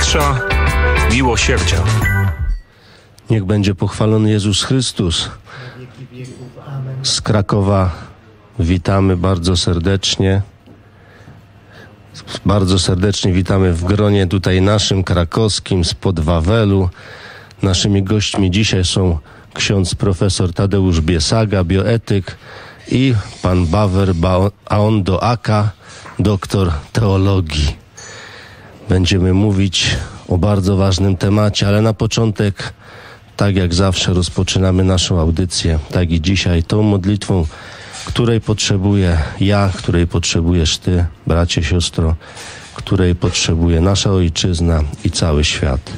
Mistrza Miłosierdzia. Niech będzie pochwalony Jezus Chrystus. Z Krakowa witamy bardzo serdecznie. Bardzo serdecznie witamy w gronie tutaj naszym krakowskim spod Wawelu. Naszymi gośćmi dzisiaj są ksiądz profesor Tadeusz Biesaga, bioetyk, i pan Bawer Aondoaka, doktor teologii. Będziemy mówić o bardzo ważnym temacie, ale na początek, tak jak zawsze, rozpoczynamy naszą audycję, tak i dzisiaj, tą modlitwą, której potrzebuję ja, której potrzebujesz ty, bracie, siostro, której potrzebuje nasza ojczyzna i cały świat.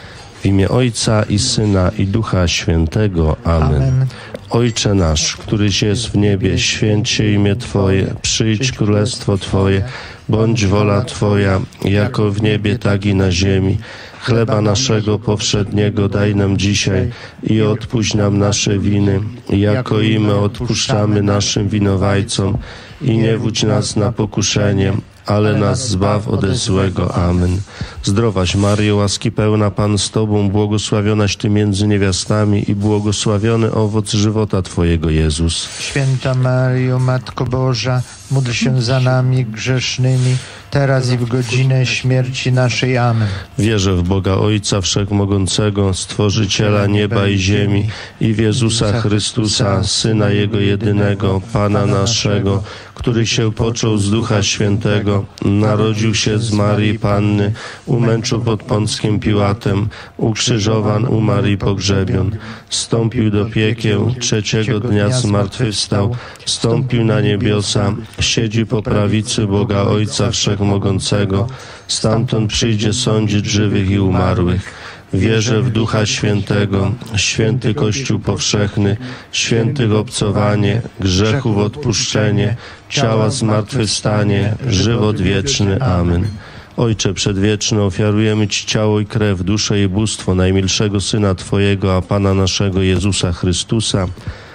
W imię Ojca i Syna i Ducha Świętego. Amen. Ojcze nasz, któryś jest w niebie, święć się imię Twoje, przyjdź królestwo Twoje, bądź wola Twoja, jako w niebie, tak i na ziemi. Chleba naszego powszedniego daj nam dzisiaj i odpuść nam nasze winy, jako i my odpuszczamy naszym winowajcom. I nie wódź nas na pokuszenie, ale nas zbaw ode złego. Amen. Zdrowaś Maryjo, łaski pełna, Pan z Tobą, błogosławionaś Ty między niewiastami i błogosławiony owoc żywota Twojego, Jezus. Święta Maryjo, Matko Boża, módl się za nami grzesznymi, teraz i w godzinę śmierci naszej. Amen. Wierzę w Boga Ojca Wszechmogącego, Stworzyciela nieba i ziemi, i w Jezusa Chrystusa, Syna Jego jedynego, Pana naszego, który się począł z Ducha Świętego, narodził się z Maryi Panny, umęczył pod Pąckim Piłatem, ukrzyżowan, umarł i pogrzebion, wstąpił do piekieł, trzeciego dnia zmartwychwstał, wstąpił na niebiosa, siedzi po prawicy Boga Ojca Wszechmogącego, stamtąd przyjdzie sądzić żywych i umarłych. Wierzę w Ducha Świętego, święty Kościół powszechny, świętych obcowanie, grzechów odpuszczenie, ciała zmartwychwstanie, żywot wieczny. Amen. Ojcze przedwieczny, ofiarujemy Ci ciało i krew, duszę i bóstwo najmilszego Syna Twojego, a Pana naszego Jezusa Chrystusa,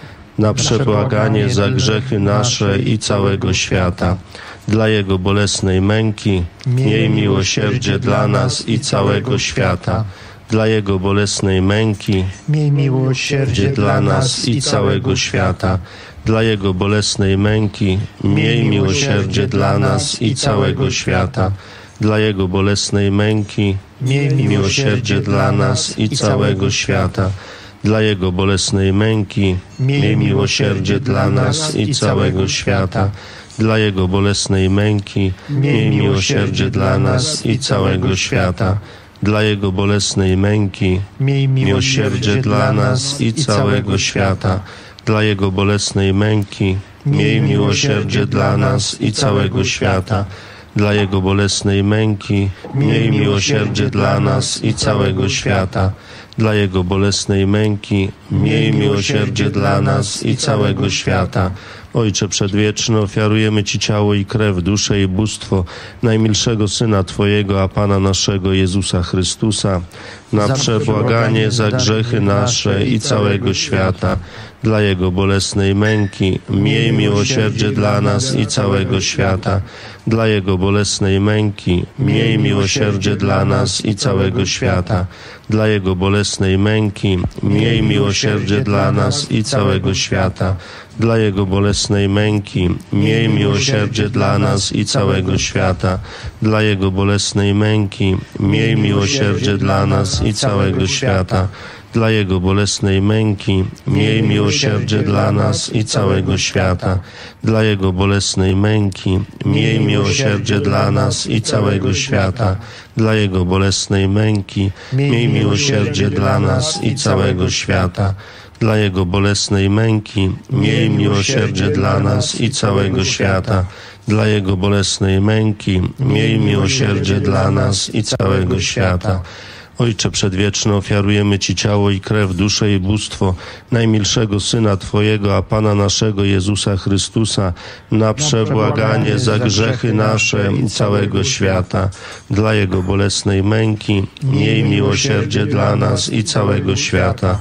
na przebłaganie za grzechy nasze i całego świata. Dla Jego bolesnej męki miej miłosierdzie dla nas i całego świata. Dla Jego bolesnej męki miej miłosierdzie dla nas i całego świata. Dla Jego bolesnej męki miej miłosierdzie dla nas i całego świata. Dla Jego bolesnej męki miej miłosierdzie dla nas i całego świata. Dla Jego bolesnej męki miej miłosierdzie dla nas i całego świata. Dla Jego bolesnej męki miej miłosierdzie dla nas i całego świata. Dla Jego bolesnej męki miej miłosierdzie dla nas i całego świata. Dla Jego bolesnej męki miej miłosierdzie dla nas i całego świata. Dla Jego bolesnej męki miej miłosierdzie dla nas i całego świata. Dla Jego bolesnej męki miej miłosierdzie dla nas i całego świata. Ojcze przedwieczny, ofiarujemy Ci ciało i krew, duszę i bóstwo najmilszego Syna Twojego, a Pana naszego Jezusa Chrystusa, na przebłaganie za grzechy nasze i całego świata. Dla Jego bolesnej męki miej miłosierdzie dla nas i całego świata. Dla Jego bolesnej męki miej miłosierdzie dla nas i całego świata. Dla Jego bolesnej męki miej miłosierdzie dla nas i całego świata. Dla Jego bolesnej męki miej miłosierdzie dla nas i całego świata. Dla Jego bolesnej męki miej miłosierdzie dla nas i całego świata. Dla Jego bolesnej męki miej miłosierdzie dla nas i całego świata. Dla Jego bolesnej męki miej miłosierdzie dla nas i całego świata. Dla Jego bolesnej męki miej miłosierdzie dla nas i całego świata. Dla Jego bolesnej męki miej miłosierdzie dla nas i całego świata. Dla Jego bolesnej męki miej miłosierdzie dla nas i całego świata. Ojcze przedwieczny, ofiarujemy Ci ciało i krew, duszę i bóstwo najmilszego Syna Twojego, a Pana naszego Jezusa Chrystusa, na przebłaganie za grzechy nasze i całego świata. Dla Jego bolesnej męki miej miłosierdzie dla nas i całego świata.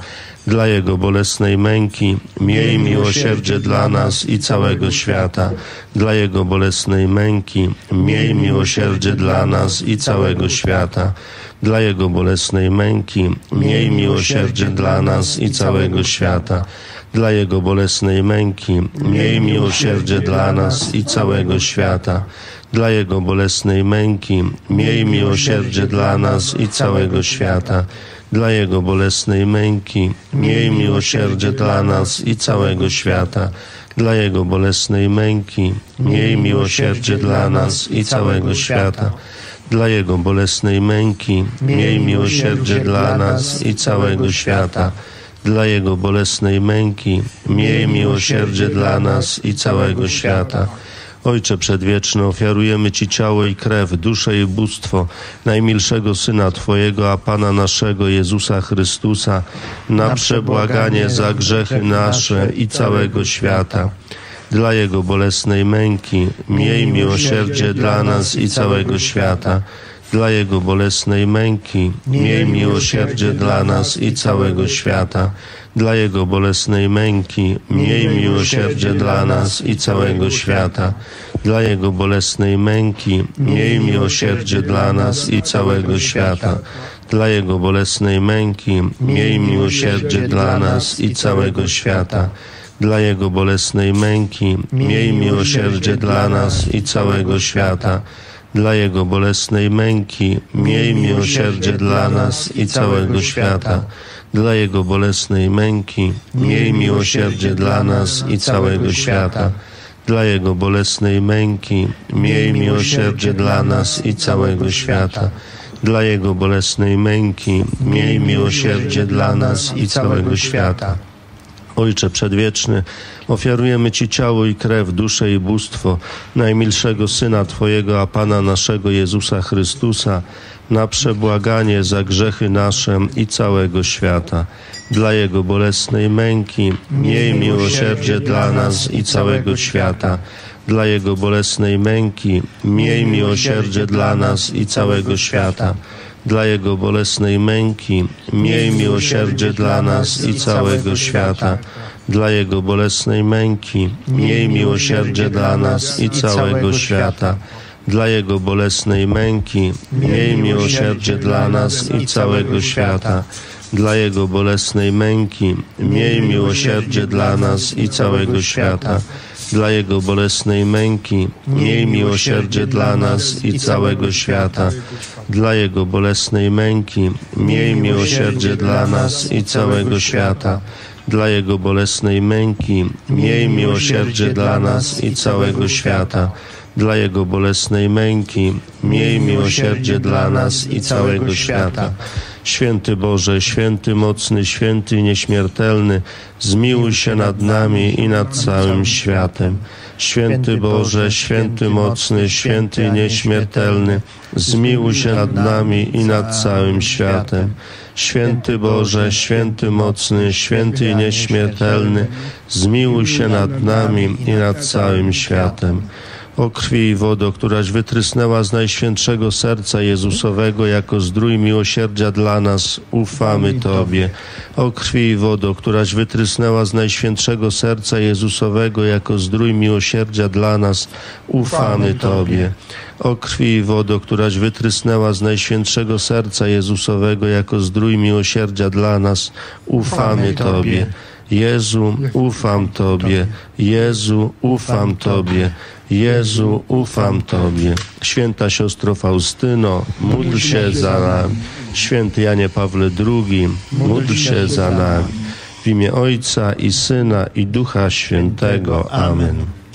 dla Jego bolesnej męki, miej miłosierdzie dla nas i całego świata. Dla Jego bolesnej męki, miej miłosierdzie dla nas i całego świata. Dla Jego bolesnej męki, miej miłosierdzie dla nas i całego świata. Dla Jego bolesnej męki, miej miłosierdzie dla nas i całego świata. Dla Jego bolesnej męki, miej miłosierdzie dla nas i całego świata. Dla Jego bolesnej męki, miej miłosierdzie dla nas i całego świata. Dla Jego bolesnej męki, miej miłosierdzie dla nas i całego świata. Dla Jego bolesnej męki, miej miłosierdzie dla nas i całego świata. Dla Jego bolesnej męki, miej miłosierdzie dla nas i całego świata. Ojcze Przedwieczny, ofiarujemy Ci ciało i krew, duszę i bóstwo najmilszego Syna Twojego, a Pana naszego Jezusa Chrystusa, na przebłaganie za grzechy nasze i całego świata. Dla Jego bolesnej męki, miej miłosierdzie dla nas i całego świata. Dla Jego bolesnej męki, miej miłosierdzie dla nas i całego świata. Dla Jego bolesnej męki, miej miłosierdzie dla nas i całego świata. Dla Jego bolesnej męki, miej miłosierdzie dla nas i całego świata. Dla Jego bolesnej męki, miej miłosierdzie dla nas i całego świata. Dla Jego bolesnej męki, miej miłosierdzie dla nas i całego świata. Dla Jego bolesnej męki, miej miłosierdzie dla nas i całego świata. Dla Jego bolesnej męki, miej miłosierdzie dla nas i całego świata. Dla Jego bolesnej męki, miej miłosierdzie dla nas i całego świata. Dla Jego bolesnej męki, miej miłosierdzie dla nas i całego świata. Ojcze Przedwieczny, ofiarujemy Ci ciało i krew, duszę i bóstwo najmilszego Syna Twojego, a Pana naszego Jezusa Chrystusa, na przebłaganie za grzechy nasze i całego świata. Dla Jego bolesnej męki, miej miłosierdzie dla nas i całego świata. Dla Jego bolesnej męki, miej miłosierdzie dla nas i całego świata. Dla Jego bolesnej męki, miej miłosierdzie dla nas i całego świata. Dla Jego bolesnej męki, miej miłosierdzie dla nas i całego świata. Dla Jego bolesnej męki, miej miłosierdzie dla nas i całego świata. Dla Jego bolesnej męki, miej miłosierdzie dla nas i całego świata. Dla Jego bolesnej męki, miej miłosierdzie dla nas i całego świata. Dla Jego bolesnej męki, miej miłosierdzie dla nas i całego świata. Dla Jego bolesnej męki, miej miłosierdzie dla nas i całego świata. Dla Jego bolesnej męki, miej miłosierdzie dla nas i całego świata. Święty Boże, święty mocny, święty nieśmiertelny, zmiłuj się nad nami i nad całym światem. Święty Boże, święty mocny, święty nieśmiertelny, zmiłuj się nad nami i nad całym światem. Święty Boże, święty mocny, święty nieśmiertelny, zmiłuj się nad nami i nad całym światem. O krwi i wodo, któraś wytrysnęła z Najświętszego Serca Jezusowego jako zdrój miłosierdzia dla nas, ufamy Tobie. O krwi i wodo, któraś wytrysnęła z Najświętszego Serca Jezusowego jako zdrój miłosierdzia dla nas, ufamy Tobie. O krwi i wodo, któraś wytrysnęła z Najświętszego Serca Jezusowego jako zdrój miłosierdzia dla nas, ufamy Tobie. Jezu, ufam Tobie. Jezu, ufam Tobie. Jezu, ufam Tobie. Święta siostro Faustyno, módl się za nami. Święty Janie Pawle II, módl się za nami. W imię Ojca i Syna i Ducha Świętego. Amen.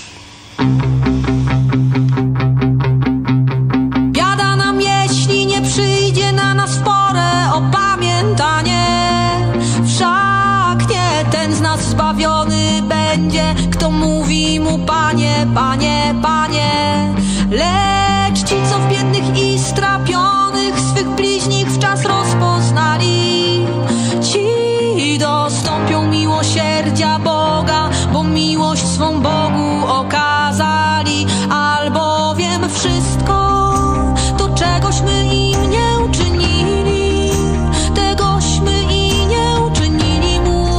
Biada nam, jeśli nie przyjdzie na nas w porę opamiętanie. Wszak nie ten z nas zbawiony będzie, kto mówi mu Panie, Panie, Panie. Lecz ci, co w biednych i strapionych swych bliźnich wczas rozpoznali, ci dostąpią miłosierdzia Boga, bo miłość swą Bogu okazali. Albowiem wszystko to, czegośmy im nie uczynili, tegośmy i nie uczynili mu.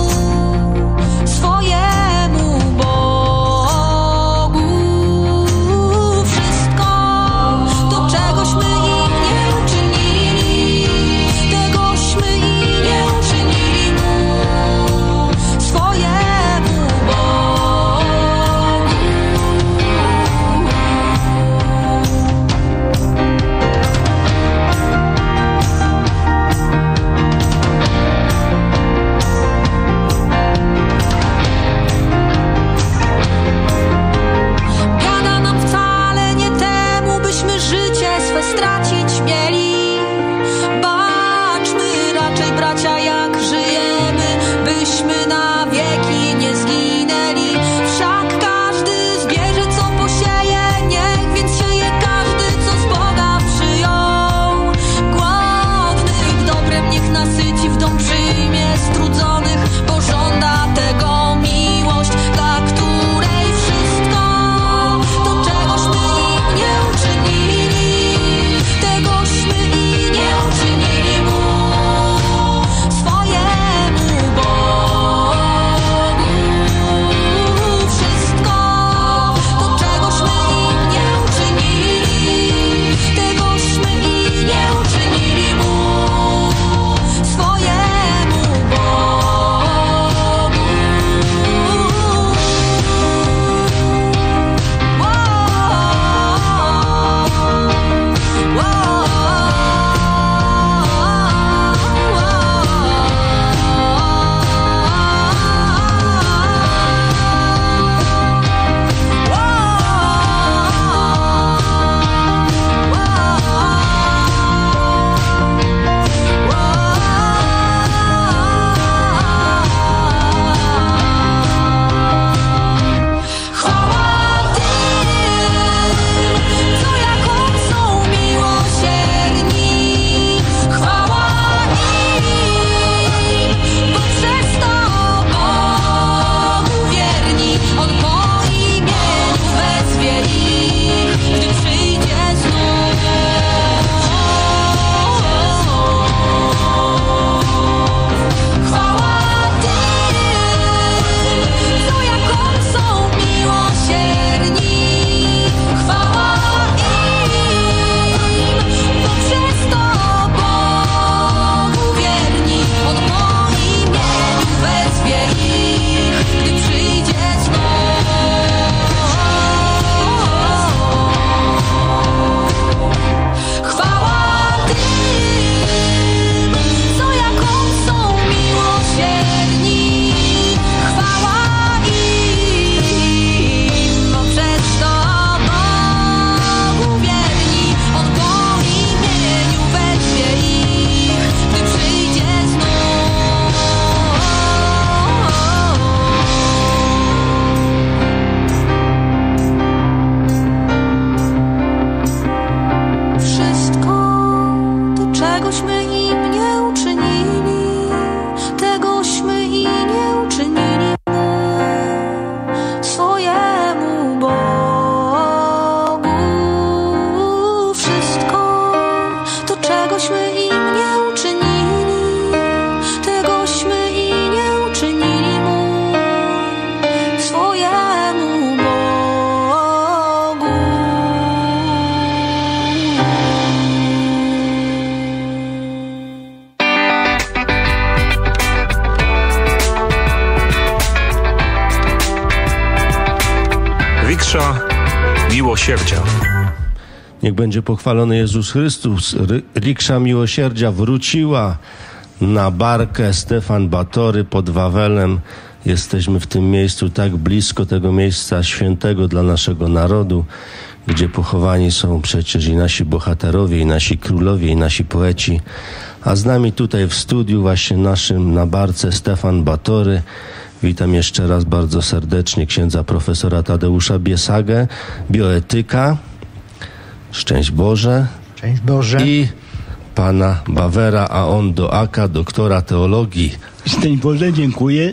Riksza Miłosierdzia. Niech będzie pochwalony Jezus Chrystus. Riksza Miłosierdzia wróciła na barkę Stefan Batory pod Wawelem. Jesteśmy w tym miejscu tak blisko tego miejsca świętego dla naszego narodu, gdzie pochowani są przecież i nasi bohaterowie, i nasi królowie, i nasi poeci. A z nami tutaj w studiu właśnie naszym na barce Stefan Batory. Witam jeszcze raz bardzo serdecznie księdza profesora Tadeusza Biesagę, bioetyka. Szczęść Boże. Szczęść Boże. I pana Bawera Aondoaka, doktora teologii. Szczęść Boże, dziękuję.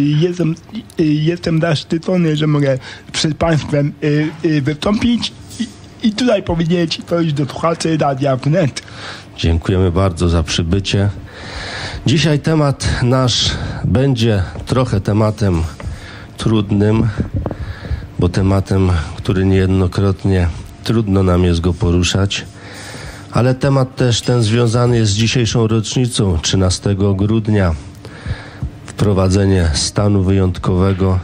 Jestem zaszczycony, że mogę przed Państwem wystąpić i tutaj powiedzieć coś do słuchaczy Radia Wnet. Dziękujemy bardzo za przybycie. Dzisiaj temat nasz będzie trochę tematem trudnym, bo tematem, który niejednokrotnie trudno nam jest go poruszać, ale temat też ten związany jest z dzisiejszą rocznicą, 13 grudnia, wprowadzenie stanu wyjątkowego,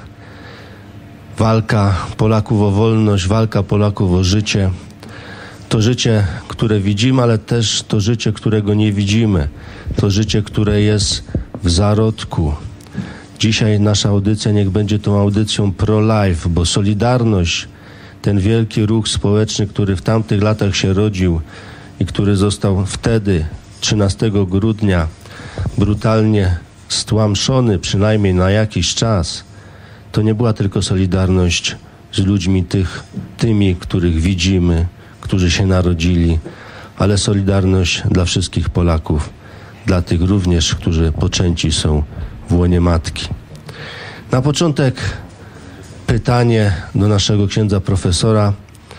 walka Polaków o wolność, walka Polaków o życie. To życie, które widzimy, ale też to życie, którego nie widzimy. To życie, które jest w zarodku. Dzisiaj nasza audycja niech będzie tą audycją pro-life, bo Solidarność, ten wielki ruch społeczny, który w tamtych latach się rodził i który został wtedy, 13 grudnia, brutalnie stłamszony, przynajmniej na jakiś czas, to nie była tylko solidarność z ludźmi tymi, których widzimy, którzy się narodzili, ale solidarność dla wszystkich Polaków, dla tych również, którzy poczęci są w łonie matki. Na początek pytanie do naszego księdza profesora.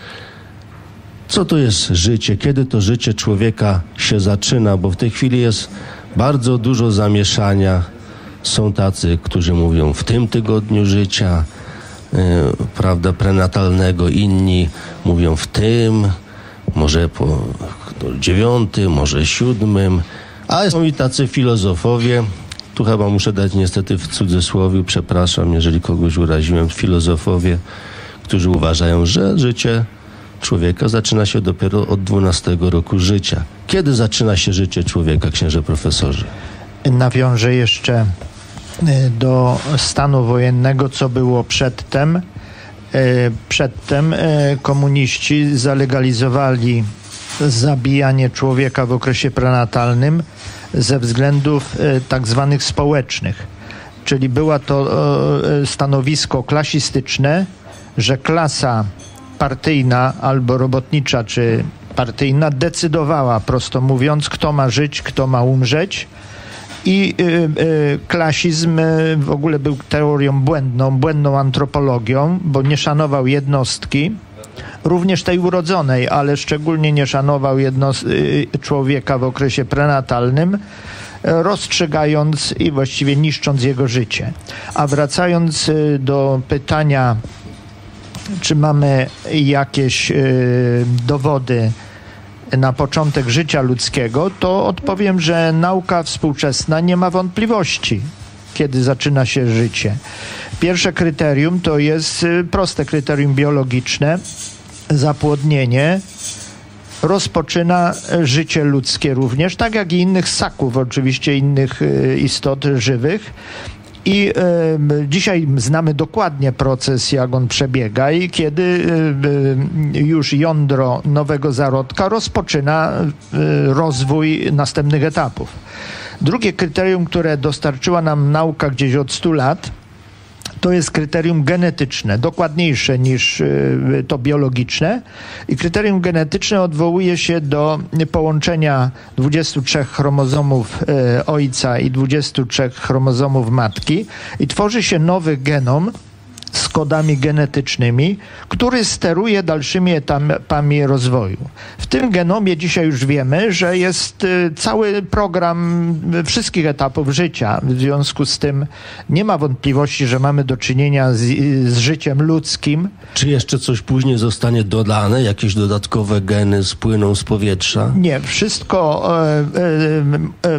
Co to jest życie? Kiedy to życie człowieka się zaczyna? Bo w tej chwili jest bardzo dużo zamieszania. Są tacy, którzy mówią w tym tygodniu życia, prawda, prenatalnego. Inni mówią w tym, może po 9, może 7. A są i tacy filozofowie. Tu chyba muszę dać niestety w cudzysłowie, przepraszam, jeżeli kogoś uraziłem, filozofowie, którzy uważają, że życie człowieka zaczyna się dopiero od 12 roku życia. Kiedy zaczyna się życie człowieka, księże profesorze? Nawiążę jeszcze do stanu wojennego, co było przedtem. Przedtem komuniści zalegalizowali zabijanie człowieka w okresie prenatalnym ze względów tak zwanych społecznych. Czyli było to stanowisko klasistyczne, że klasa partyjna albo robotnicza czy partyjna decydowała, prosto mówiąc, kto ma żyć, kto ma umrzeć. I klasizm w ogóle był teorią błędną antropologią, bo nie szanował jednostki, również tej urodzonej, ale szczególnie nie szanował człowieka w okresie prenatalnym, rozstrzygając i właściwie niszcząc jego życie. A wracając do pytania, czy mamy jakieś dowody na początek życia ludzkiego, to odpowiem, że nauka współczesna nie ma wątpliwości, kiedy zaczyna się życie. Pierwsze kryterium to jest proste kryterium biologiczne. Zapłodnienie rozpoczyna życie ludzkie również, tak jak i innych ssaków, oczywiście innych istot żywych. I dzisiaj znamy dokładnie proces, jak on przebiega i kiedy już jądro nowego zarodka rozpoczyna rozwój następnych etapów. Drugie kryterium, które dostarczyła nam nauka gdzieś od 100 lat, to jest kryterium genetyczne, dokładniejsze niż to biologiczne. I kryterium genetyczne odwołuje się do połączenia 23 chromozomów ojca i 23 chromozomów matki i tworzy się nowy genom z kodami genetycznymi, który steruje dalszymi etapami rozwoju. W tym genomie dzisiaj już wiemy, że jest cały program wszystkich etapów życia. W związku z tym nie ma wątpliwości, że mamy do czynienia z życiem ludzkim. Czy jeszcze coś później zostanie dodane? Jakieś dodatkowe geny spłyną z powietrza? Nie, wszystko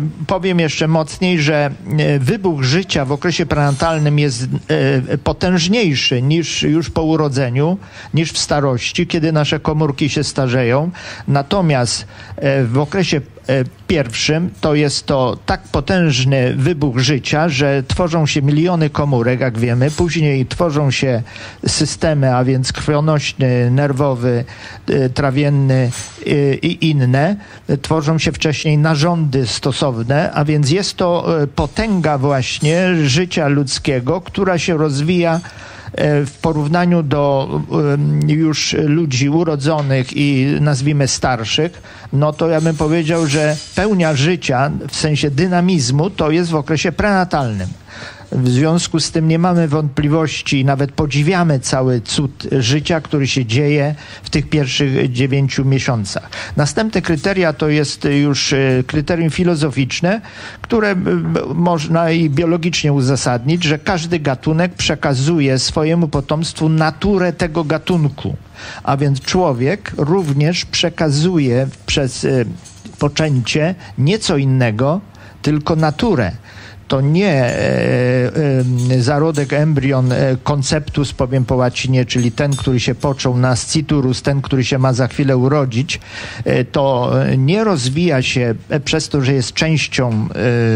powiem jeszcze mocniej, że wybuch życia w okresie prenatalnym jest potężniejszy trudniejszy niż już po urodzeniu, niż w starości, kiedy nasze komórki się starzeją. Natomiast w okresie pierwszym to jest to tak potężny wybuch życia, że tworzą się miliony komórek, jak wiemy. Później tworzą się systemy, a więc krwionośny, nerwowy, trawienny i inne. Tworzą się wcześniej narządy stosowne, a więc jest to potęga właśnie życia ludzkiego, która się rozwija w porównaniu do już ludzi urodzonych i nazwijmy starszych, no to ja bym powiedział, że pełnia życia w sensie dynamizmu to jest w okresie prenatalnym. W związku z tym nie mamy wątpliwości, nawet podziwiamy cały cud życia, który się dzieje w tych pierwszych 9 miesiącach. Następne kryteria to jest już kryterium filozoficzne, które można i biologicznie uzasadnić, że każdy gatunek przekazuje swojemu potomstwu naturę tego gatunku. A więc człowiek również przekazuje przez poczęcie nieco innego, tylko naturę. To nie zarodek, embrion, conceptus, powiem po łacinie, czyli ten, który się począł, nasciturus, ten, który się ma za chwilę urodzić, to nie rozwija się przez to, że jest częścią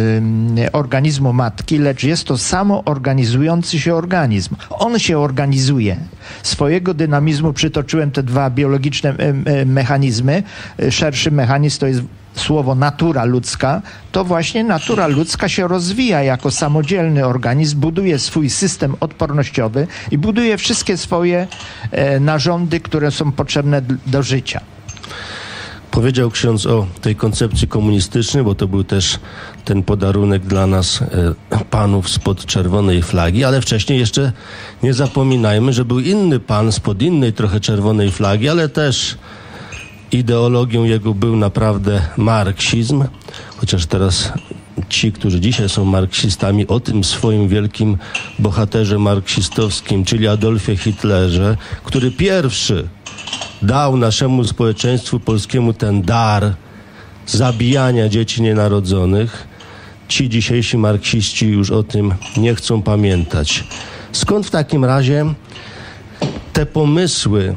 organizmu matki, lecz jest to samoorganizujący się organizm. On się organizuje. Swojego dynamizmu przytoczyłem te dwa biologiczne mechanizmy. Szerszy mechanizm to jest słowo natura ludzka, to właśnie natura ludzka się rozwija jako samodzielny organizm, buduje swój system odpornościowy i buduje wszystkie swoje narządy, które są potrzebne do życia. Powiedział ksiądz o tej koncepcji komunistycznej, bo to był też ten podarunek dla nas panów spod czerwonej flagi, ale wcześniej jeszcze nie zapominajmy, że był inny pan spod innej trochę czerwonej flagi, ale też ideologią jego był naprawdę marksizm, chociaż teraz ci, którzy dzisiaj są marksistami, o tym swoim wielkim bohaterze marksistowskim, czyli Adolfie Hitlerze, który pierwszy dał naszemu społeczeństwu polskiemu ten dar zabijania dzieci nienarodzonych. Ci dzisiejsi marksiści już o tym nie chcą pamiętać. Skąd w takim razie te pomysły,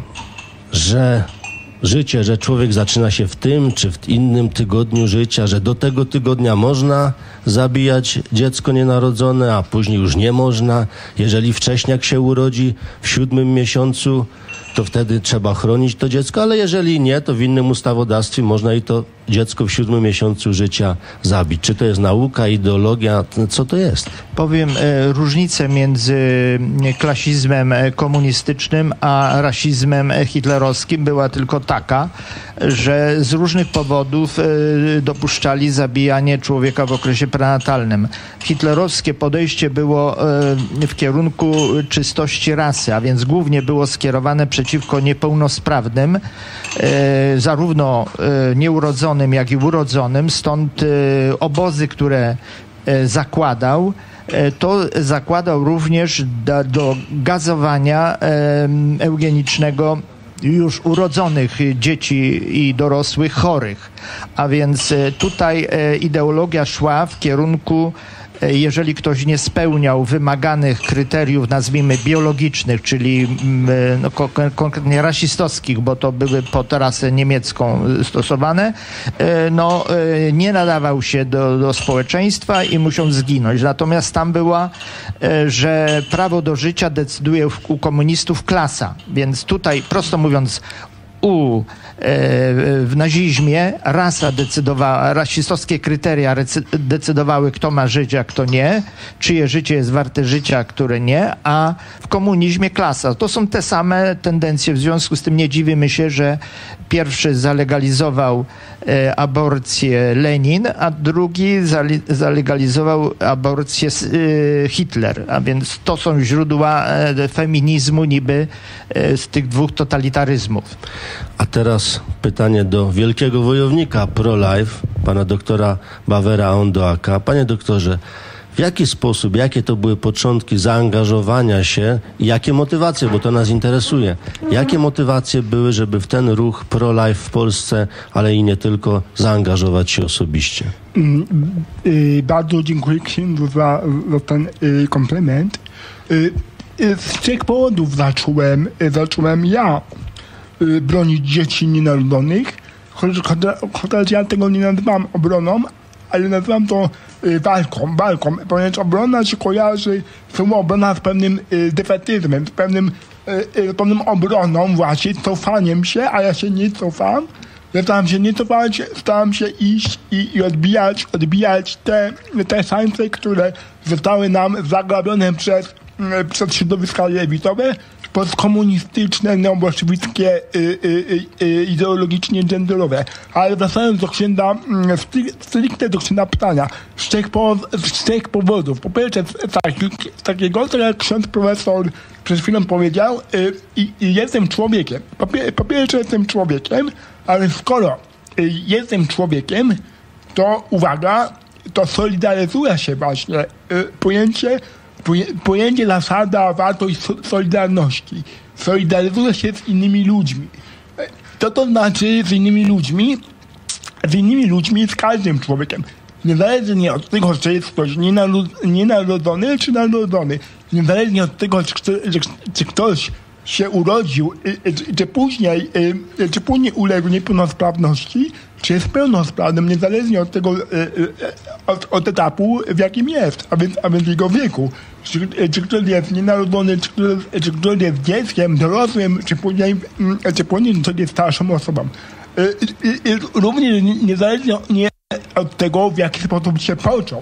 że życie, że człowiek zaczyna się w tym czy w innym tygodniu życia, że do tego tygodnia można zabijać dziecko nienarodzone, a później już nie można. Jeżeli wcześniak się urodzi w 7. miesiącu, to wtedy trzeba chronić to dziecko, ale jeżeli nie, to w innym ustawodawstwie można i to dziecko w 7. miesiącu życia zabić. Czy to jest nauka, ideologia? Co to jest? Powiem, różnicę między klasizmem komunistycznym a rasizmem hitlerowskim była tylko taka, że z różnych powodów dopuszczali zabijanie człowieka w okresie prenatalnym. Hitlerowskie podejście było w kierunku czystości rasy, a więc głównie było skierowane przeciwko niepełnosprawnym, zarówno nieurodzonym, jak i urodzonym. Stąd obozy, które zakładał, to zakładał również do gazowania eugenicznego już urodzonych dzieci i dorosłych chorych. A więc tutaj ideologia szła w kierunku, jeżeli ktoś nie spełniał wymaganych kryteriów, nazwijmy biologicznych, czyli konkretnie rasistowskich, bo to były pod rasę niemiecką stosowane, nie nadawał się do społeczeństwa i musiał zginąć. Natomiast tam była, że prawo do życia decyduje u komunistów klasa. Więc tutaj, prosto mówiąc, w nazizmie rasa decydowała, rasistowskie kryteria decydowały, kto ma żyć, a kto nie, czyje życie jest warte życia, a które nie, a w komunizmie klasa. To są te same tendencje, w związku z tym nie dziwimy się, że pierwszy zalegalizował aborcję Lenin, a drugi zalegalizował aborcję Hitler. A więc to są źródła feminizmu niby z tych dwóch totalitaryzmów. A teraz pytanie do wielkiego wojownika pro-life, pana doktora Bawera Ondoaka. Panie doktorze, w jaki sposób, jakie to były początki zaangażowania się i jakie motywacje, bo to nas interesuje, jakie motywacje były, żeby w ten ruch pro-life w Polsce, ale i nie tylko, zaangażować się osobiście? Bardzo dziękuję księdzu za ten komplement. z 3 powodów zacząłem ja bronić dzieci nienarodzonych, chociaż ja tego nie nazywam obroną, ale nazywam to walką, ponieważ obrona się kojarzy, słowo obrona z pewnym defetyzmem, z pewną obroną właśnie, cofaniem się, a ja się nie cofam. Staram się nie cofać, staram się iść i odbijać te szanse, które zostały nam zagrabione przez środowiska lewicowe, postkomunistyczne, neobolszewickie, ideologicznie genderowe. Ale wracając do księdza, stricte do księdza pytania, z 3 powodów. Po pierwsze, z takiego, tak jak ksiądz profesor przed chwilą powiedział, jestem człowiekiem. Po pierwsze, jestem człowiekiem, ale skoro jestem to uwaga, to solidaryzuje się właśnie pojęcie, zasada, wartość solidarności. Solidaryzuje się z innymi ludźmi. Co to znaczy z innymi ludźmi? Z innymi ludźmi, z każdym człowiekiem. Niezależnie od tego, czy jest ktoś nienarodzony, czy narodzony. Niezależnie od tego, czy ktoś się urodził, czy później uległ niepełnosprawności, czy jest pełnosprawnym, niezależnie od tego, od etapu, w jakim jest, a więc jego wieku. Czy ktoś jest nienarodzony, czy ktoś jest dzieckiem, dorosłym, czy później ktoś jest starszą osobą. Również niezależnie od tego, w jaki sposób się począł.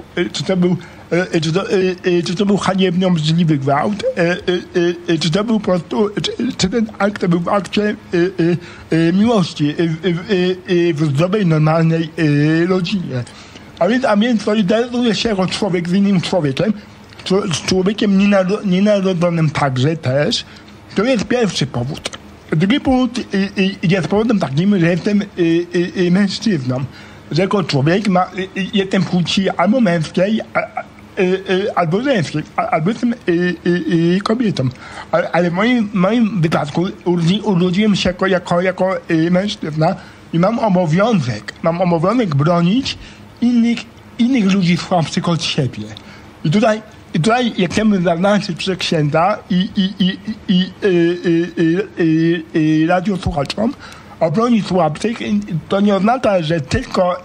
Czy to był haniebny, obrzydliwy gwałt, czy to był po prostu, czy ten akt był w akcie miłości w zdrowej, normalnej rodzinie. A więc solidaryzuje się jako człowiek z innym człowiekiem, z człowiekiem nienarodzonym także też. To jest pierwszy powód. Drugi powód jest powodem takim, że jestem mężczyzną. Że jako człowiek jestem płci albo męskiej, albo żeńskiej, albo jestem kobietą. Ale w moim wypadku urodziłem się jako mężczyzna i mam obowiązek bronić innych ludzi słabszych od siebie. I tutaj jak chcemy zaznaczyć przez księdza i radiosłuchaczom, obronić słabszych, to nie oznacza, że tylko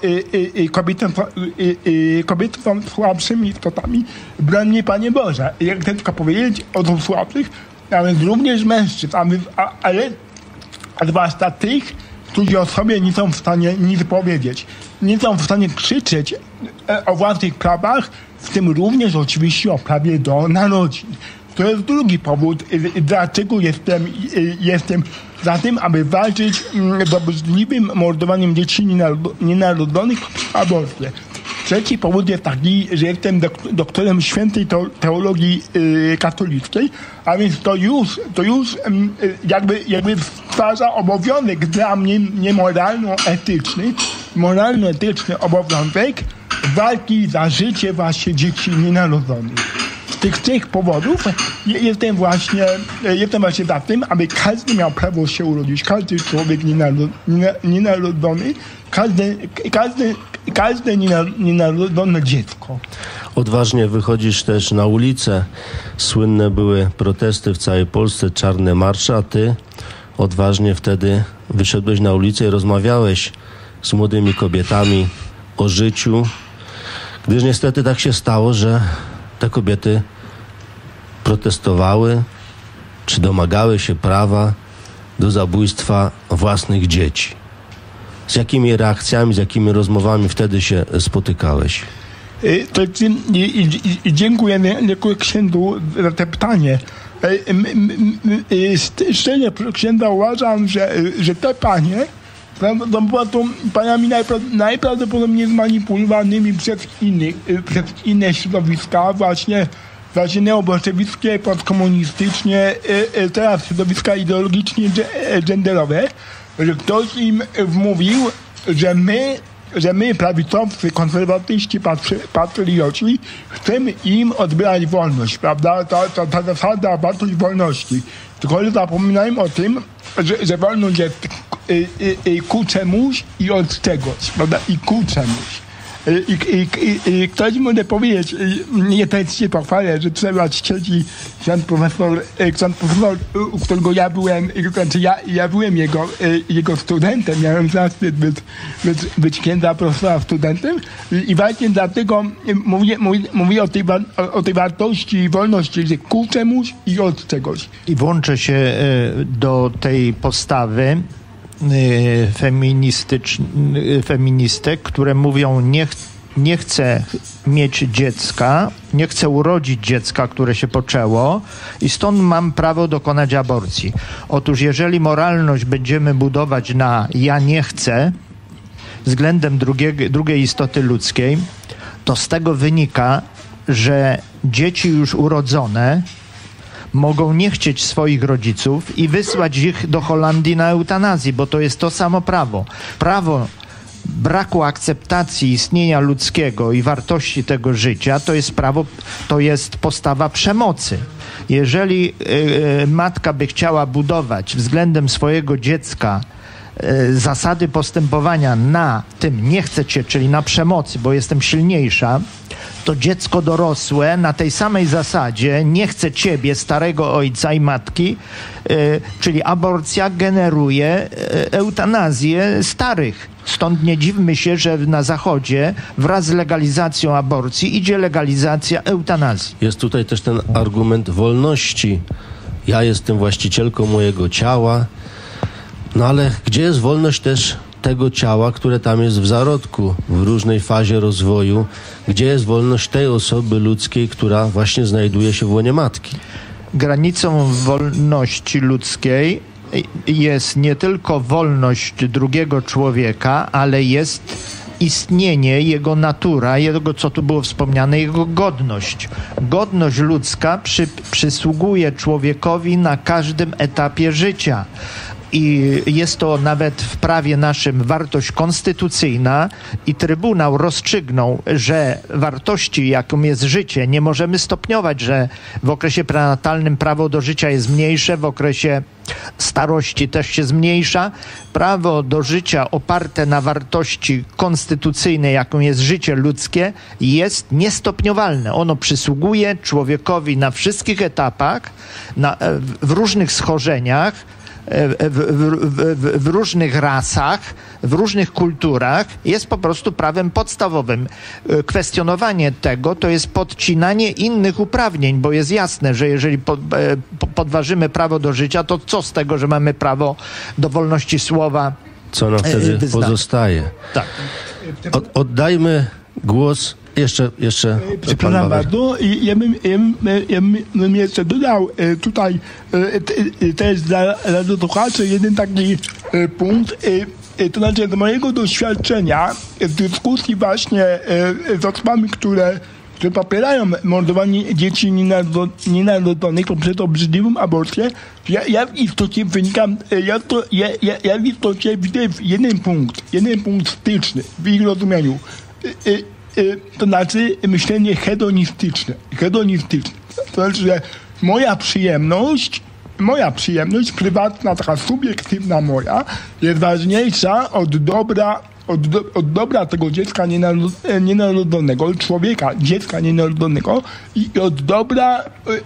kobiety są słabszymi istotami. Broń mnie, Panie Boże. Jak chcę tylko powiedzieć o tych słabszych, a więc również mężczyzn, ale zwłaszcza tych, którzy o sobie nie są w stanie nic powiedzieć. Nie są w stanie krzyczeć o własnych prawach, w tym również oczywiście o prawie do narodzin. To jest drugi powód, dlaczego jestem za tym, aby walczyć z obrzydliwym mordowaniem dzieci nienarodzonych w aborcję. Trzeci powód jest taki, że jestem doktorem świętej teologii katolickiej, a więc to już jakby stwarza obowiązek dla mnie moralno-etyczny obowiązek walki za życie właśnie dzieci nienarodzonych. Z tych 3 powodów jestem właśnie za tym, aby każdy miał prawo się urodzić, każdy człowiek nienarodzony, każde nienarodzone dziecko. Odważnie wychodzisz też na ulicę. Słynne były protesty w całej Polsce, czarne marsze, a ty odważnie wtedy wyszedłeś na ulicę i rozmawiałeś z młodymi kobietami o życiu, gdyż niestety tak się stało, że te kobiety protestowały, czy domagały się prawa do zabójstwa własnych dzieci. Z jakimi reakcjami, z jakimi rozmowami wtedy się spotykałeś? Dziękuję księdzu za to pytanie. Szczerze, księdza, uważam, że te panie są paniami najprawdopodobniej zmanipulowanymi przez inne środowiska, właśnie neobolszewickie, postkomunistycznie, teraz środowiska ideologicznie genderowe, że ktoś im wmówił, że my prawicowcy, konserwatyści, patrioci, chcemy im odbierać wolność, prawda? Ta zasada, wartość wolności. Tylko że zapominajmy o tym, że wolność jest ku czemuś i od czegoś, prawda? I ku czemuś. I ktoś może powiedzieć, nie też się pochwalę, że trzeba czcić i ksiądz profesor, u którego ja byłem, ja byłem jego studentem, miałem zaszczyt być księdza profesora studentem i właśnie dlatego mówię o tej wartości wolności, że ku czemuś i od czegoś. I włączę się do tej postawy feministek, które mówią nie chcę mieć dziecka, nie chcę urodzić dziecka, które się poczęło i stąd mam prawo dokonać aborcji. Otóż jeżeli moralność będziemy budować na ja nie chcę względem drugiej istoty ludzkiej, to z tego wynika, że dzieci już urodzone mogą nie chcieć swoich rodziców i wysłać ich do Holandii na eutanazję, bo to jest to samo prawo. Prawo braku akceptacji istnienia ludzkiego i wartości tego życia to jest postawa przemocy. Jeżeli matka by chciała budować względem swojego dziecka zasady postępowania na tym nie chcę cię, czyli na przemocy, bo jestem silniejsza, to dziecko dorosłe na tej samej zasadzie nie chce ciebie, starego ojca i matki, czyli aborcja generuje eutanazję starych. Stąd nie dziwmy się, że na Zachodzie wraz z legalizacją aborcji idzie legalizacja eutanazji. Jest tutaj też ten argument wolności. Ja jestem właścicielką mojego ciała, no ale gdzie jest wolność też tego ciała, które tam jest w zarodku, w różnej fazie rozwoju? Gdzie jest wolność tej osoby ludzkiej, która właśnie znajduje się w łonie matki? Granicą wolności ludzkiej jest nie tylko wolność drugiego człowieka, ale jest istnienie, jego natura, jego, co tu było wspomniane, jego godność. Godność ludzka przysługuje człowiekowi na każdym etapie życia. I jest to nawet w prawie naszym wartość konstytucyjna i Trybunał rozstrzygnął, że wartości, jaką jest życie, nie możemy stopniować, że w okresie prenatalnym prawo do życia jest mniejsze, w okresie starości też się zmniejsza. Prawo do życia oparte na wartości konstytucyjnej, jaką jest życie ludzkie, jest niestopniowalne. Ono przysługuje człowiekowi na wszystkich etapach, w różnych schorzeniach, w różnych rasach, w różnych kulturach, jest po prostu prawem podstawowym. Kwestionowanie tego to jest podcinanie innych uprawnień, bo jest jasne, że jeżeli podważymy prawo do życia, to co z tego, że mamy prawo do wolności słowa? Co nam wtedy pozostaje? Tak. Oddajmy głos. Jeszcze przepraszam bardzo, ja bym jeszcze dodał tutaj też dla słuchaczy jeden taki punkt, to znaczy z mojego doświadczenia w dyskusji właśnie z osobami, które popierają mordowanie dzieci nienarodzonych poprzez obrzydliwą aborcję, ja w istocie widzę jeden punkt styczny w ich rozumieniu. To znaczy myślenie hedonistyczne. To znaczy, że moja przyjemność prywatna, taka subiektywna moja, jest ważniejsza od dobra tego dziecka nienarodzonego, człowieka, dziecka nienarodzonego i od dobra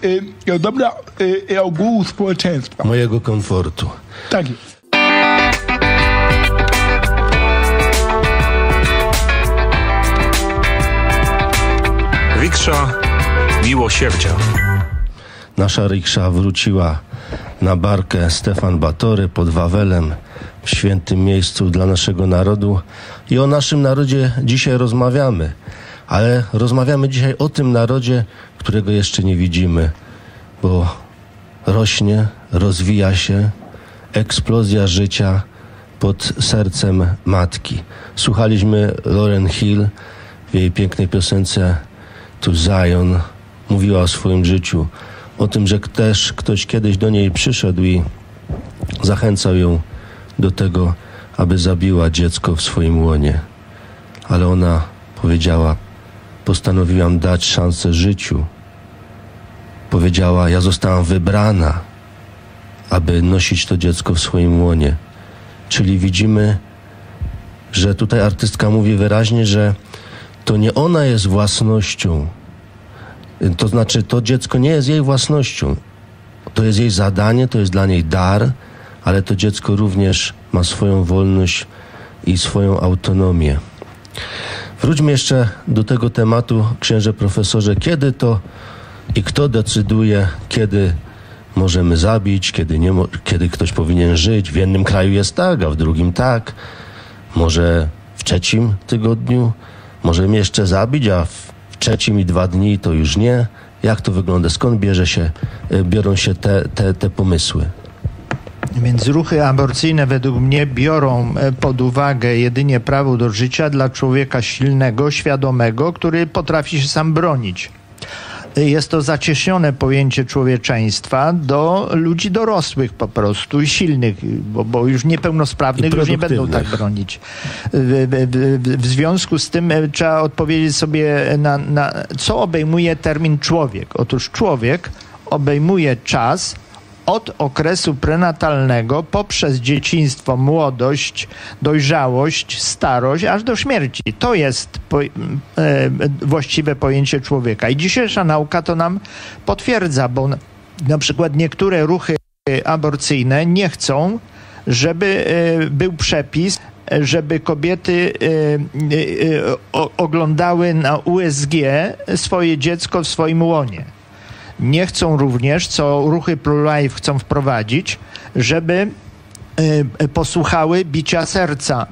ogółu społeczeństwa. Mojego komfortu. Tak jest. Riksza miłosierdzia. Nasza riksza wróciła na barkę Stefan Batory pod Wawelem, w świętym miejscu dla naszego narodu. I o naszym narodzie dzisiaj rozmawiamy. Ale rozmawiamy dzisiaj o tym narodzie, którego jeszcze nie widzimy, bo rośnie, rozwija się, eksplozja życia pod sercem matki. Słuchaliśmy Lauryn Hill w jej pięknej piosence To Zion, mówiła o swoim życiu, o tym, że też ktoś kiedyś do niej przyszedł i zachęcał ją do tego, aby zabiła dziecko w swoim łonie. Ale ona powiedziała, postanowiłam dać szansę życiu. Powiedziała, ja zostałam wybrana, aby nosić to dziecko w swoim łonie. Czyli widzimy, że tutaj artystka mówi wyraźnie, że to nie ona jest własnością. To znaczy, to dziecko nie jest jej własnością. To jest jej zadanie, to jest dla niej dar, ale to dziecko również ma swoją wolność i swoją autonomię. Wróćmy jeszcze do tego tematu, księże profesorze, kiedy to i kto decyduje, kiedy możemy zabić, kiedy ktoś powinien żyć. W jednym kraju jest tak, a w drugim tak. Może w 3. tygodniu możemy jeszcze zabić, a w 3. i 2 dni to już nie. Jak to wygląda? Skąd biorą się te pomysły? Więc ruchy aborcyjne według mnie biorą pod uwagę jedynie prawo do życia dla człowieka silnego, świadomego, który potrafi się sam bronić. Jest to zacieśnione pojęcie człowieczeństwa do ludzi dorosłych po prostu i silnych, bo już niepełnosprawnych już nie będą tak bronić. W związku z tym trzeba odpowiedzieć sobie na co obejmuje termin człowiek. Otóż człowiek obejmuje czas od okresu prenatalnego poprzez dzieciństwo, młodość, dojrzałość, starość, aż do śmierci. To jest właściwe pojęcie człowieka. I dzisiejsza nauka to nam potwierdza, bo na przykład niektóre ruchy aborcyjne nie chcą, żeby był przepis, żeby kobiety oglądały na USG swoje dziecko w swoim łonie. Nie chcą również, co ruchy pro-life chcą wprowadzić, żeby posłuchały bicia serca.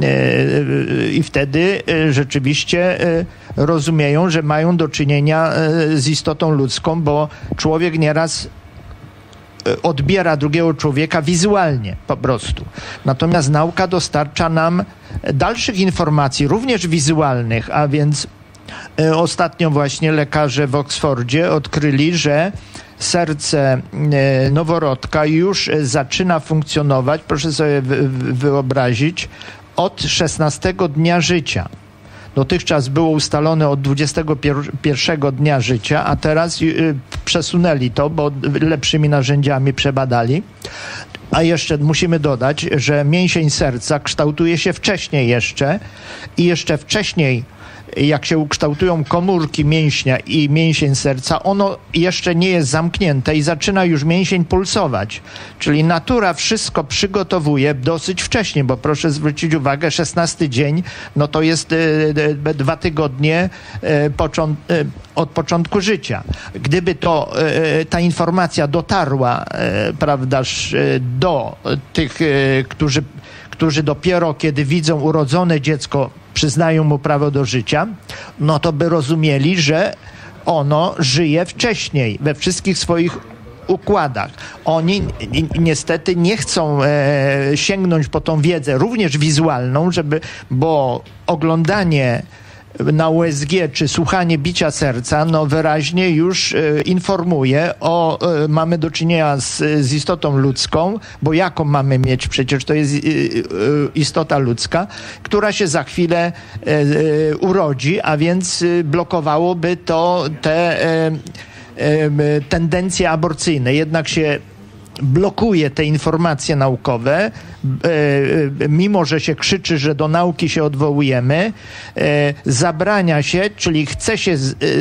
I wtedy rzeczywiście rozumieją, że mają do czynienia z istotą ludzką, bo człowiek nieraz odbiera drugiego człowieka wizualnie po prostu. Natomiast nauka dostarcza nam dalszych informacji, również wizualnych, a więc ostatnio właśnie lekarze w Oksfordzie odkryli, że serce noworodka już zaczyna funkcjonować, proszę sobie wyobrazić, od 16 dnia życia. Dotychczas było ustalone od 21 dnia życia, a teraz przesunęli to, bo lepszymi narzędziami przebadali. A jeszcze musimy dodać, że mięsień serca kształtuje się wcześniej jeszcze i jeszcze wcześniej, jak się ukształtują komórki mięśnia i mięsień serca, ono jeszcze nie jest zamknięte i zaczyna już mięsień pulsować. Czyli natura wszystko przygotowuje dosyć wcześnie, bo proszę zwrócić uwagę, 16 dzień, no to jest 2 tygodnie od początku życia. Gdyby ta informacja dotarła, prawdaż, do tych, którzy dopiero kiedy widzą urodzone dziecko, przyznają mu prawo do życia, no to by rozumieli, że ono żyje wcześniej we wszystkich swoich układach. Oni niestety nie chcą sięgnąć po tą wiedzę, również wizualną, bo oglądanie na USG czy słuchanie bicia serca, no wyraźnie już informuje mamy do czynienia z istotą ludzką, bo jaką mamy mieć? Przecież to jest istota ludzka, która się za chwilę urodzi, a więc blokowałoby to te tendencje aborcyjne. Jednak się blokuje te informacje naukowe, mimo że się krzyczy, że do nauki się odwołujemy, zabrania się, czyli chce się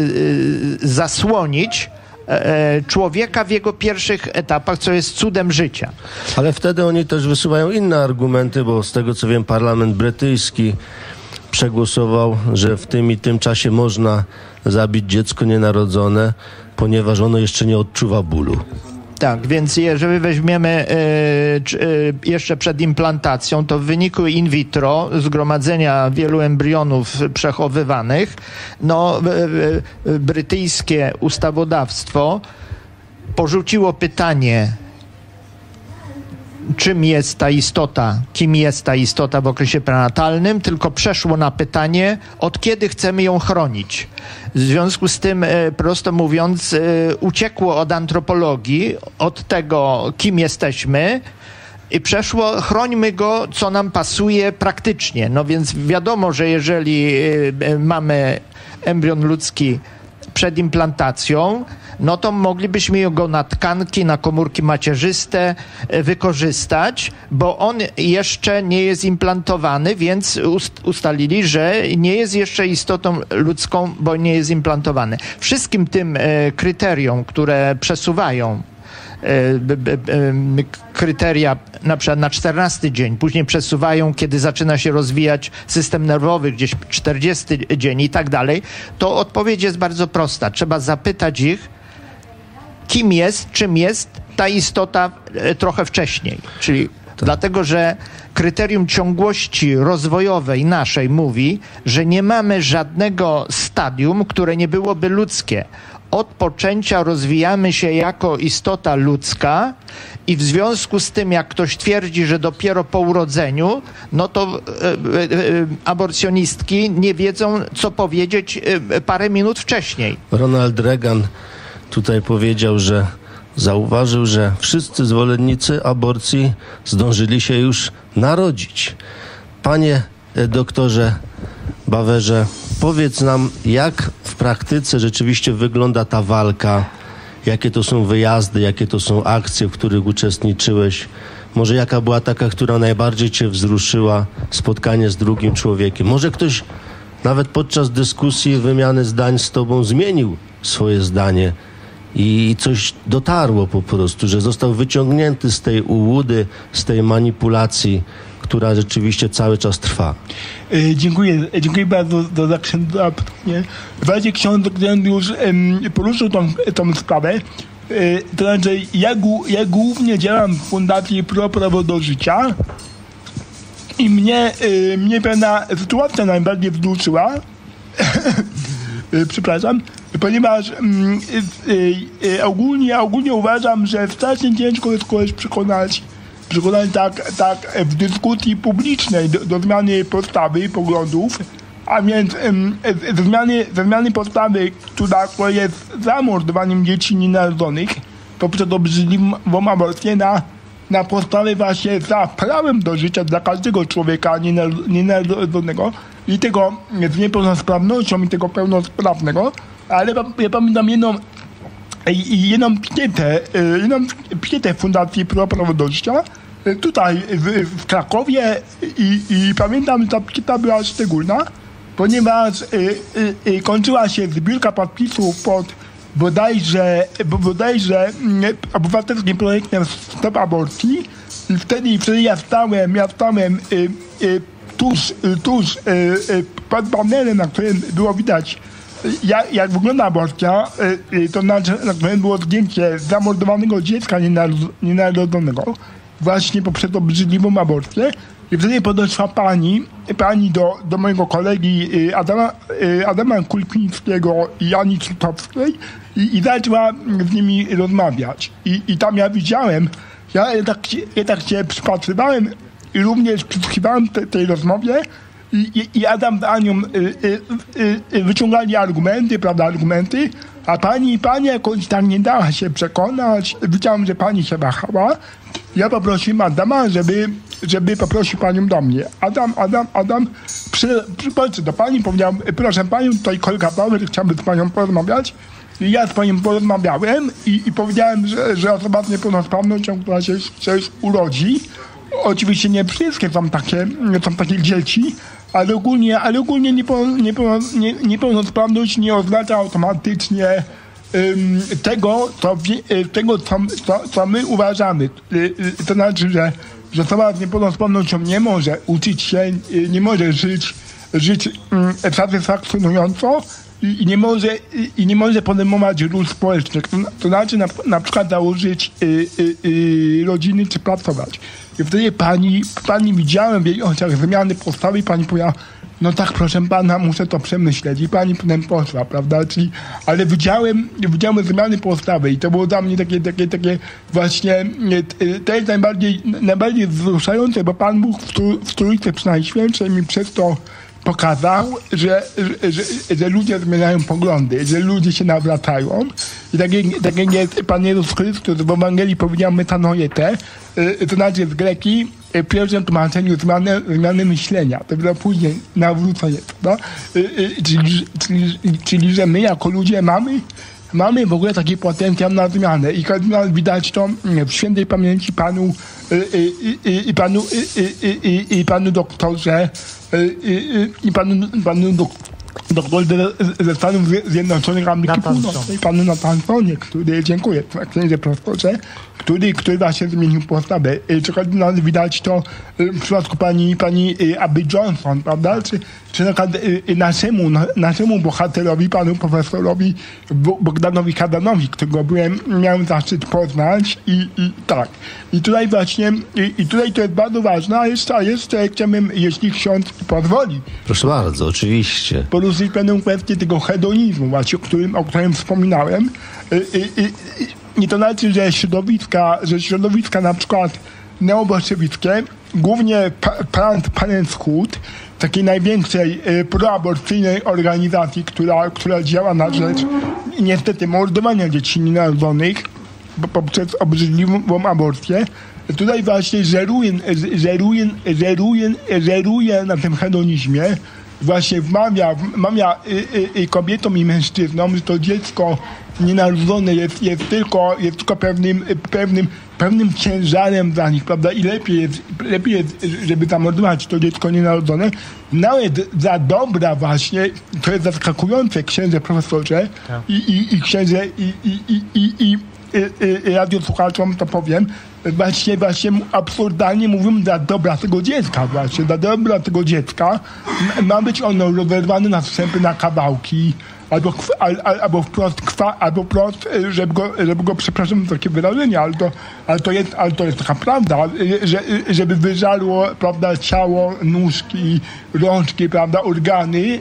zasłonić człowieka w jego pierwszych etapach, co jest cudem życia. Ale wtedy oni też wysuwają inne argumenty, bo z tego co wiem, parlament brytyjski przegłosował, że w tym i tym czasie można zabić dziecko nienarodzone, ponieważ ono jeszcze nie odczuwa bólu. Tak, więc jeżeli weźmiemy jeszcze przed implantacją, to w wyniku in vitro zgromadzenia wielu embrionów przechowywanych, no brytyjskie ustawodawstwo porzuciło pytanie, kim jest ta istota w okresie prenatalnym, tylko przeszło na pytanie, od kiedy chcemy ją chronić. W związku z tym, prosto mówiąc, uciekło od antropologii, od tego, kim jesteśmy, i przeszło, chrońmy go, co nam pasuje praktycznie. No więc wiadomo, że jeżeli mamy embrion ludzki przed implantacją, no to moglibyśmy go na tkanki, na komórki macierzyste wykorzystać, bo on jeszcze nie jest implantowany, więc ustalili, że nie jest jeszcze istotą ludzką, bo nie jest implantowany. Wszystkim tym kryterium, które przesuwają kryteria na przykład na 14 dzień, później przesuwają, kiedy zaczyna się rozwijać system nerwowy, gdzieś 40 dzień i tak dalej, to odpowiedź jest bardzo prosta. Trzeba zapytać ich, kim jest, czym jest ta istota trochę wcześniej. Czyli dlatego, że kryterium ciągłości rozwojowej naszej mówi, że nie mamy żadnego stadium, które nie byłoby ludzkie. Od poczęcia rozwijamy się jako istota ludzka i w związku z tym, jak ktoś twierdzi, że dopiero po urodzeniu, no to aborcjonistki nie wiedzą, co powiedzieć parę minut wcześniej. Ronald Reagan tutaj powiedział, że zauważył, że wszyscy zwolennicy aborcji zdążyli się już narodzić. Panie doktorze Bawerze, powiedz nam, jak w praktyce rzeczywiście wygląda ta walka, jakie to są wyjazdy, jakie to są akcje, w których uczestniczyłeś. Może jaka była taka, która najbardziej cię wzruszyła, spotkanie z drugim człowiekiem. Może ktoś nawet podczas dyskusji, wymiany zdań z tobą zmienił swoje zdanie i coś dotarło po prostu, że został wyciągnięty z tej ułudy, z tej manipulacji, która rzeczywiście cały czas trwa. Dziękuję bardzo za księdza pytanie. Wprawdzie ksiądz już poruszył tą sprawę. To znaczy, ja głównie działam w Fundacji Pro Prawo do Życia i mnie pewna sytuacja najbardziej wzruszyła. Przepraszam, ponieważ ogólnie uważam, że strasznie ciężko jest kogoś przekonać tak w dyskusji publicznej do zmiany postawy i poglądów, a więc ze zmiany postawy, która jest zamordowaniem dzieci nienarodzonych poprzez obrzydliwą aborcję na podstawę właśnie za prawem do życia dla każdego człowieka nienarodzonego i tego z niepełnosprawnością i tego pełnosprawnego, ale ja pamiętam jedną pikietę Fundacji Pro Prawo do Życia tutaj w Krakowie i pamiętam, że ta pikieta była szczególna, ponieważ kończyła się zbiórka podpisów pod bodajże obywatelskim projektem Stop Aborcji i wtedy ja stałem tuż pod banerem, na którym było widać jak wygląda aborcja, to na którym było zdjęcie zamordowanego dziecka nienarodzonego właśnie poprzez obrzydliwą aborcję. I wtedy podeszła pani do mojego kolegi Adama Kulpińskiego i Ani Czytowskiej i zaczęła z nimi rozmawiać. I tam ja widziałem, ja tak się przypatrywałem i również przysłuchiwałem tej rozmowie i Adam z Anią wyciągali argumenty, a pani jakoś tak nie dała się przekonać. Widziałem, że pani się wahała. Ja poprosiłem Adama, żeby poprosił panią do mnie. Adam przychodzi do pani, powiedział, proszę panią, tutaj kolega Bauer, chciałby z panią porozmawiać. I ja z panią porozmawiałem i powiedziałem, że osoba z niepełnosprawnością, która się urodzi, oczywiście nie wszystkie są takie dzieci, ale ogólnie niepełnosprawność nie oznacza automatycznie tego, co my uważamy. To znaczy, że osoba z niepełnosprawnością nie może uczyć się, nie może żyć satysfakcjonująco i nie może podejmować ról społecznych. To znaczy na przykład założyć rodziny czy pracować. I wtedy pani widziałem w jej oczach zmiany postawy i pani powiedziała, no tak, proszę pana, muszę to przemyśleć. I pani potem poszła, prawda? Ale widziałem zmiany postawy i to było dla mnie takie właśnie, to jest najbardziej wzruszające, bo Pan Bóg w Trójcy Przenajświętszej mi przez to pokazał, że ludzie zmieniają poglądy, że ludzie się nawracają. I tak jak jest Pan Jezus Chrystus w Ewangelii powiedział metanoiete, to znaczy z greki w pierwszym tłumaczeniu zmiany myślenia, to później nawrócenie, prawda? Czyli że my jako ludzie mamy w ogóle taki potencjał na zmianę i widać to w świętej pamięci panu doktorze i panu doktorze ze Stanów Zjednoczonych Ameryki Północnej, panu Natansonie, który, dziękuję, księże profesorze, który właśnie zmienił postawę. Czy widać to w przypadku pani Abby Johnson, prawda? Czy na przykład naszemu bohaterowi, panu profesorowi Bogdanowi Kadanowi, którego miałem zaszczyt poznać i tak. I tutaj właśnie, i tutaj to jest bardzo ważne, a jeszcze chciałbym, jeśli ksiądz pozwoli. Proszę bardzo, oczywiście. Poruszyć pewną kwestię tego hedonizmu właśnie, o którym wspominałem. I to znaczy, że środowiska na przykład neobolszewickie, głównie Planned Parenthood, takiej największej proaborcyjnej organizacji, która działa na rzecz niestety mordowania dzieci nienarodzonych poprzez obrzydliwą aborcję, tutaj właśnie żeruje na tym hedonizmie, właśnie wmawia kobietom i mężczyznom, że to dziecko nienarodzone jest tylko pewnym ciężarem dla nich, prawda? I lepiej jest, żeby zamordować to dziecko nienarodzone. Nawet za dobra właśnie, to jest zaskakujące, księże profesorze i księże i radiosłuchaczom to powiem, właśnie absurdalnie mówią za dobra tego dziecka właśnie. Za dobra tego dziecka ma być ono rozerwane na wstępy, na kawałki, albo wprost, żeby go, przepraszam za takie wyrażenie, ale to jest taka prawda, żeby wyżarło, prawda, ciało, nóżki, rączki, prawda, organy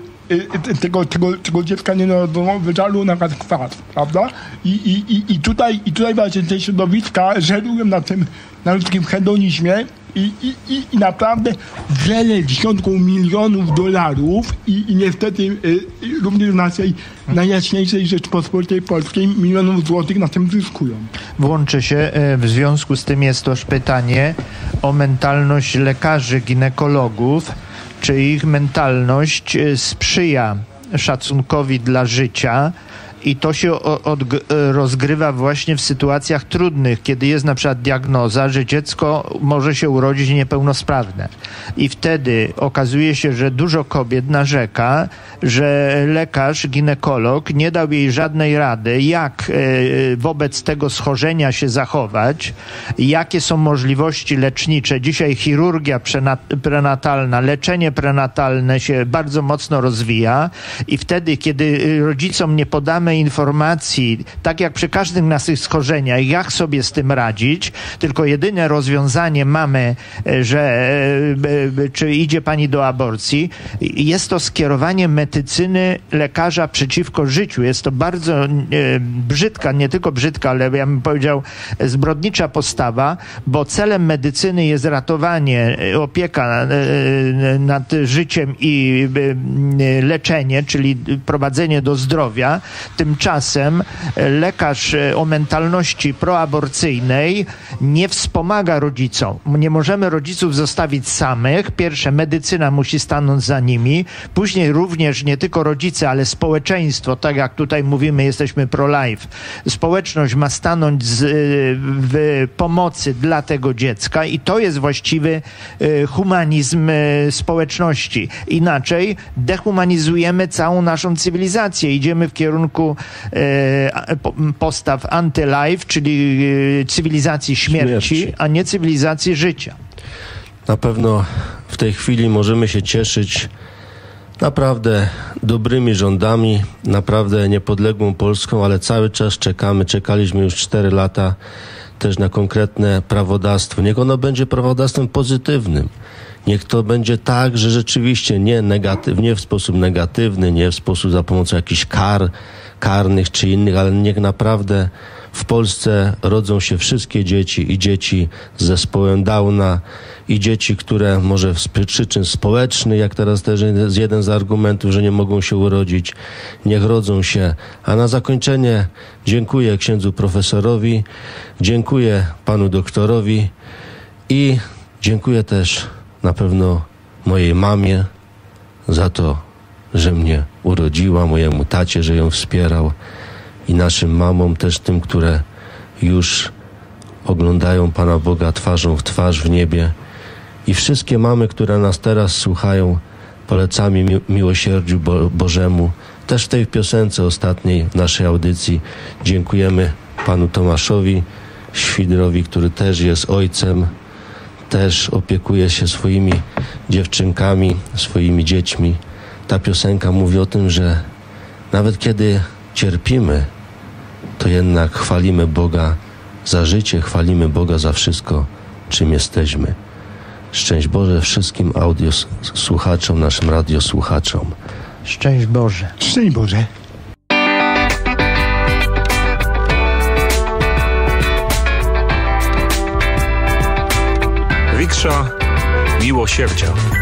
tego dziecka nienarodzonego, wyżarło na przykład kwas, prawda? I tutaj właśnie te środowiska żerują na tym wszystkim hedonizmie i naprawdę wiele dziesiątków milionów dolarów i niestety również w naszej najjaśniejszej Rzeczpospolitej Polskiej milionów złotych na tym zyskują. Włączy się, w związku z tym jest też pytanie o mentalność lekarzy, ginekologów, czy ich mentalność sprzyja szacunkowi dla życia i to się rozgrywa właśnie w sytuacjach trudnych, kiedy jest na przykład diagnoza, że dziecko może się urodzić niepełnosprawne. I wtedy okazuje się, że dużo kobiet narzeka, że lekarz, ginekolog nie dał jej żadnej rady, jak wobec tego schorzenia się zachować, jakie są możliwości lecznicze. Dzisiaj chirurgia prenatalna, leczenie prenatalne się bardzo mocno rozwija i wtedy, kiedy rodzicom nie podamy informacji, tak jak przy każdym naszych schorzeniach, jak sobie z tym radzić, tylko jedyne rozwiązanie mamy, że czy idzie pani do aborcji, jest to skierowanie medycyny lekarza przeciwko życiu. Jest to bardzo brzydka, nie tylko brzydka, ale ja bym powiedział zbrodnicza postawa, bo celem medycyny jest ratowanie, opieka nad życiem i leczenie, czyli prowadzenie do zdrowia. Tymczasem lekarz o mentalności proaborcyjnej nie wspomaga rodzicom. Nie możemy rodziców zostawić samych. Pierwsze, medycyna musi stanąć za nimi. Później również nie tylko rodzice, ale społeczeństwo, tak jak tutaj mówimy, jesteśmy pro-life. Społeczność ma stanąć w pomocy dla tego dziecka i to jest właściwy humanizm społeczności. Inaczej dehumanizujemy całą naszą cywilizację. Idziemy w kierunku postaw anty-life, czyli cywilizacji śmierci, a nie cywilizacji życia. Na pewno w tej chwili możemy się cieszyć naprawdę dobrymi rządami, naprawdę niepodległą Polską, ale cały czas czekaliśmy już 4 lata też na konkretne prawodawstwo. Niech ono będzie prawodawstwem pozytywnym. Niech to będzie tak, że rzeczywiście nie w sposób negatywny, nie w sposób za pomocą jakichś kar karnych czy innych, ale niech naprawdę w Polsce rodzą się wszystkie dzieci i dzieci z zespołem Downa i dzieci, które może z przyczyn społecznych, jak teraz też jest jeden z argumentów, że nie mogą się urodzić, niech rodzą się. A na zakończenie dziękuję księdzu profesorowi, dziękuję panu doktorowi i dziękuję też na pewno mojej mamie za to, że mnie urodziła, mojemu tacie, że ją wspierał. i naszym mamom, też tym, które już oglądają Pana Boga twarzą w twarz w niebie. I wszystkie mamy, które nas teraz słuchają, polecamy miłosierdziu Bożemu. Też w tej piosence ostatniej naszej audycji dziękujemy Panu Tomaszowi Świdrowi, który też jest ojcem, też opiekuje się swoimi dziewczynkami, swoimi dziećmi. Ta piosenka mówi o tym, że nawet kiedy cierpimy, to jednak chwalimy Boga za życie, chwalimy Boga za wszystko, czym jesteśmy. Szczęść Boże wszystkim audiosłuchaczom, naszym radiosłuchaczom. Szczęść Boże. Szczęść Boże. Wiksza miłosierdzia.